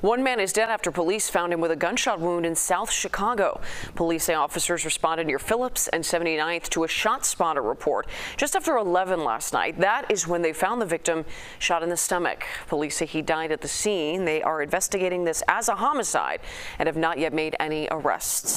One man is dead after police found him with a gunshot wound in South Chicago. Police say officers responded near Phillips and 79th to a ShotSpotter report just after 11 last night. That is when they found the victim shot in the stomach. Police say he died at the scene. They are investigating this as a homicide and have not yet made any arrests.